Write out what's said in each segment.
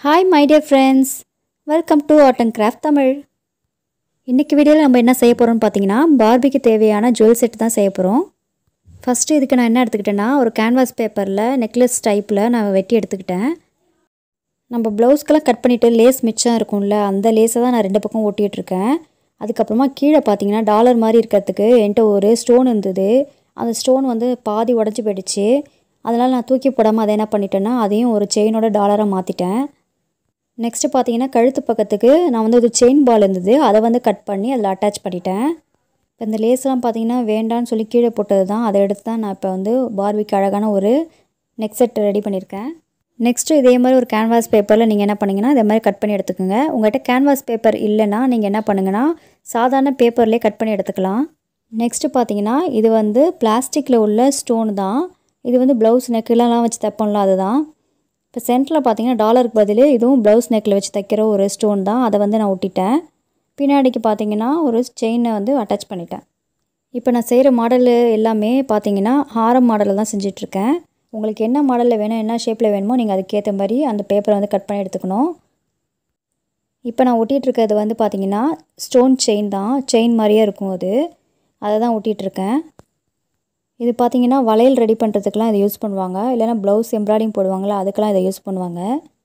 Hi my dear friends, welcome to Art and Craft Tamil. இன்னைக்கு வீடியோல நம்ம என்ன செய்ய போறோம்னு பாத்தீங்கன்னா பார்பிக்கு தேவையான ஜுவல் செட் தான் செய்ய போறோம். ஃபர்ஸ்ட் இதுக்கு நான் என்ன எடுத்துக்கிட்டேன்னா ஒரு கேன்வாஸ் பேப்பர்ல நெக்லஸ் டைப்ல நான் வெட்டி எடுத்துக்கிட்டேன். நம்ம ப்ளவுஸ்க்கெல்லாம் கட் பண்ணிட்டு லேஸ் மிச்சம் இருக்கும்ல அந்த லேஸை தான் நான் ரெண்டு பக்கம் ஒட்டிட்டு இருக்கேன். அதுக்கு அப்புறமா கீழ பாத்தீங்கன்னா டாலர் மாதிரி இருக்கிறதுக்கு என்கிட்ட ஒரு ஸ்டோன் இருந்தது. அந்த ஸ்டோன் வந்து பாதி உடைஞ்சு போயிடுச்சு. அதனால நான் தூக்கி போடாம அதை என்ன பண்ணிட்டேன்னா அதையும் ஒரு செயினோட டாலரா மாத்திட்டேன். நெக்ஸ்ட் பாத்தீங்கன்னா கழுத்து பக்கத்துக்கு நான் வந்து ஒரு செயின் பால் இருந்தது அதை வந்து கட் பண்ணி அதில் அட்டாச் பண்ணிட்டேன். இப்போ இந்த லேஸ்லாம் பார்த்தீங்கன்னா வேண்டான்னு சொல்லி கீழே போட்டது தான், அதை எடுத்து தான் நான் இப்போ வந்து பார்பிக்கு அழகான ஒரு நெக் செட் ரெடி பண்ணியிருக்கேன். நெக்ஸ்ட்டு இதே மாதிரி ஒரு கேன்வாஸ் பேப்பரில் நீங்கள் என்ன பண்ணிங்கன்னா இதே மாதிரி கட் பண்ணி எடுத்துக்கோங்க. உங்கள்கிட்ட கேன்வாஸ் பேப்பர் இல்லைன்னா நீங்கள் என்ன பண்ணுங்கன்னா சாதாரண பேப்பர்லேயே கட் பண்ணி எடுத்துக்கலாம். நெக்ஸ்ட்டு பார்த்தீங்கன்னா இது வந்து பிளாஸ்டிக்கில் உள்ள ஸ்டோன் தான். இது வந்து ப்ளவுஸ் நெக்கெல்லாம் வச்சு தைப்போம்ல அதுதான். இப்போ சென்டரில் பார்த்தீங்கன்னா டாலருக்கு பதில் இதுவும் ப்ளவுஸ் நெக்கில் வச்சு தைக்கிற ஒரு ஸ்டோன் தான், அதை வந்து நான் ஒட்டிட்டேன். பின்னாடிக்கு பார்த்தீங்கன்னா ஒரு செயினை வந்து அட்டாச் பண்ணிட்டேன். இப்போ நான் செய்கிற மாடலு எல்லாமே பார்த்தீங்கன்னா ஹாரம் மாடலில் தான் செஞ்சிட்ருக்கேன். உங்களுக்கு என்ன மாடலில் வேணும் என்ன ஷேப்பில் வேணுமோ நீங்கள் அதுக்கேற்ற மாதிரி அந்த பேப்பரை வந்து கட் பண்ணி எடுத்துக்கணும். இப்போ நான் ஒட்டிகிட்ருக்கிறது வந்து பார்த்தீங்கன்னா ஸ்டோன் செயின் தான், செயின் மாதிரியே இருக்கும் அது, அதை தான் ஒட்டிகிட்ருக்கேன். இது பார்த்தீங்கன்னா வளையல் ரெடி பண்ணுறதுக்கெலாம் இதை யூஸ் பண்ணுவாங்க, இல்லைனா ப்ளவுஸ் எம்ப்ராய்டிங் போடுவாங்களா அதுக்கெலாம் இதை யூஸ் பண்ணுவாங்க.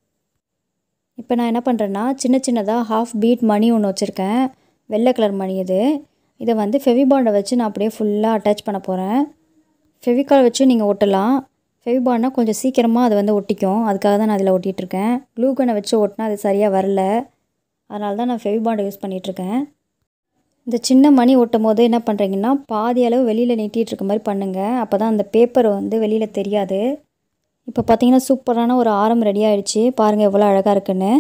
இப்போ நான் என்ன பண்ணுறேன்னா சின்ன சின்னதாக ஹாஃப் பீட் மணி ஒன்று வச்சுருக்கேன், வெள்ளை கலர் மணி இது. இதை வந்து ஃபெவிபாண்டை வச்சு நான் அப்படியே ஃபுல்லாக அட்டாச் பண்ண போகிறேன். ஃபெவிகால் வச்சு நீங்கள் ஒட்டலாம், ஃபெவிபாண்ட்னா கொஞ்சம் சீக்கிரமாக அது வந்து ஒட்டிக்கும், அதுக்காக தான் நான் அதில் ஒட்டிகிட்ருக்கேன். க்ளூ கன்னை வச்சு ஒட்டினா அது சரியாக வரல, அதனால தான் நான் ஃபெவிபாண்டை யூஸ் பண்ணிகிட்ருக்கேன். இந்த சின்ன மணி ஒட்டும் போது என்ன பண்ணுறீங்கன்னா பாதி அளவு வெளியில் நீட்டிகிட்டு இருக்க மாதிரி பண்ணுங்கள், அப்போ தான் அந்த பேப்பர் வந்து வெளியில் தெரியாது. இப்போ பார்த்தீங்கன்னா சூப்பரான ஒரு ஆரம் ரெடி ஆகிடுச்சு, பாருங்கள் எவ்வளோ அழகாக இருக்குன்னு.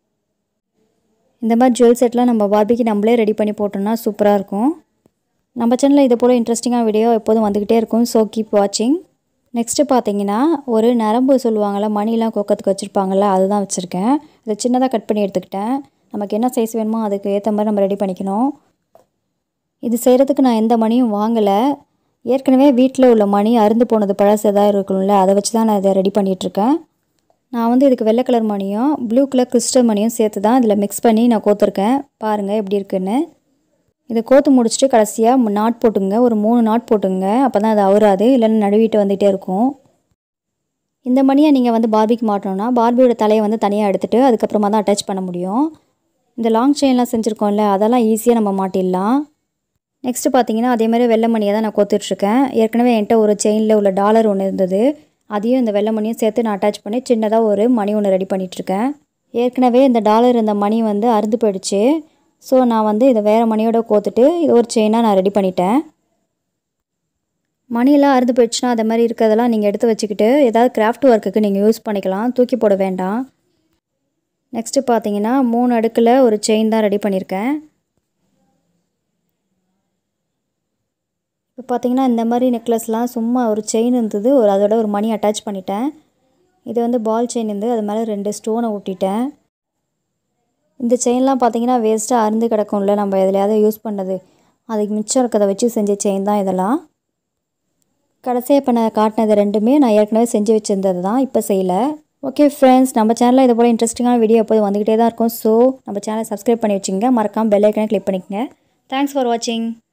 இந்த மாதிரி ஜுவல் செட்லாம் நம்ம பார்பிக்கு நம்மளே ரெடி பண்ணி போட்டோம்னா சூப்பராக இருக்கும். நம்ம சேனலில் இதை போல் இன்ட்ரெஸ்டிங்கான வீடியோ எப்போதும் வந்துக்கிட்டே இருக்கும், ஸோ கீப் வாட்சிங். நெக்ஸ்ட்டு பார்த்தீங்கன்னா ஒரு நரம்பு சொல்லுவாங்கள்ல, மணிலாம் கோக்கத்துக்கு வச்சுருப்பாங்கள்ல, அதுதான் வச்சுருக்கேன். இதை சின்னதாக கட் பண்ணி எடுத்துக்கிட்டேன். நமக்கு என்ன சைஸ் வேணுமோ அதுக்கு ஏற்ற மாதிரி நம்ம ரெடி பண்ணிக்கணும். இது செய்கிறதுக்கு நான் எந்த மணியும் வாங்கலை, ஏற்கனவே வீட்டில் உள்ள மணி அருந்து போனது பழசு எதாவது இருக்கணும்ல, அதை வச்சு தான் நான் இதை ரெடி பண்ணிகிட்ருக்கேன். நான் வந்து இதுக்கு வெள்ளை கலர் மணியும் ப்ளூ கலர் கிறிஸ்டல் மணியும் சேர்த்து தான் இதில் மிக்ஸ் பண்ணி நான் கோத்துருக்கேன். பாருங்கள் எப்படி இருக்குன்னு. இதை கோத்து முடிச்சுட்டு கடைசியாக நாட் போட்டுங்க, ஒரு 3 நாட் போட்டுங்க, அப்போ தான் அது அவுறாது, இல்லைன்னா நடுவிட்டு வந்துகிட்டே இருக்கும். இந்த மணியை நீங்கள் வந்து பார்பிக்கு மாட்டணும்னா பார்பியோட தலையை வந்து தனியாக எடுத்துகிட்டு அதுக்கப்புறமா தான் அட்டாச் பண்ண முடியும். இந்த லாங் செயின்லாம் செஞ்சுருக்கோம்ல அதெல்லாம் ஈஸியாக நம்ம மாட்டிடலாம். நெக்ஸ்ட்டு பார்த்தீங்கன்னா அதே மாதிரி வெள்ளை மணியை தான் நான் கோத்துட்ருக்கேன். ஏற்கனவே என்கிட்ட ஒரு செயினில் உள்ள டாலர் ஒன்று இருந்தது, அதையும் இந்த வெள்ளை மணியும் சேர்த்து நான் அட்டாச் பண்ணி சின்னதாக ஒரு மணி ஒன்று ரெடி பண்ணிகிட்ருக்கேன். ஏற்கனவே இந்த டாலர் இந்த மணி வந்து அறுந்து போயிடுச்சு, ஸோ நான் வந்து இதை வேறு மணியோட கோத்துட்டு இது ஒரு செயினாக நான் ரெடி பண்ணிட்டேன். மணியெல்லாம் அறுந்து போயிடுச்சுன்னா அதை மாதிரி இருக்கிறதெல்லாம் நீங்கள் எடுத்து வச்சுக்கிட்டு ஏதாவது கிராஃப்ட் ஒர்க்குக்கு நீங்கள் யூஸ் பண்ணிக்கலாம், தூக்கி போட வேண்டாம். நெக்ஸ்ட்டு பார்த்தீங்கன்னா 3 அடுக்கில் ஒரு செயின் தான் ரெடி பண்ணியிருக்கேன். இப்போ பார்த்தீங்கன்னா இந்த மாதிரி நெக்லஸ்லாம் சும்மா ஒரு செயின் இருந்தது, அதோட ஒரு மணி அட்டாச் பண்ணிட்டேன். இது வந்து பால் செயின் இருந்து அது மேலே 2 ஸ்டோனை ஒட்டிட்டேன். இந்த செயின்லாம் பார்த்தீங்கன்னா வேஸ்ட்டாக அருந்து கிடக்கும்ல, நம்ம எதுலையாவது யூஸ் பண்ணது அதுக்கு மிச்சம் இருக்கிறத வச்சு செஞ்ச செயின் தான் இதெல்லாம். கடைசியாக இப்போ நான் காட்டினது ரெண்டுமே நான் ஏற்கனவே செஞ்சு வச்சுருந்தது தான், இப்போ செய்யலை. ஓகே ஃப்ரெண்ட்ஸ், நம்ம சேனலில் இது போல் இன்ட்ரெஸ்டிங்கான வீடியோ எப்போது வந்துக்கிட்டே தான் இருக்கும், ஸோ நம்ம சேனலை சப்ஸ்கிரைப் பண்ணி வச்சுங்க, மறக்காமல் பெல் ஐக்கனை கிளிக் பண்ணிக்கங்க. தேங்க்ஸ் ஃபார் வாட்சிங்.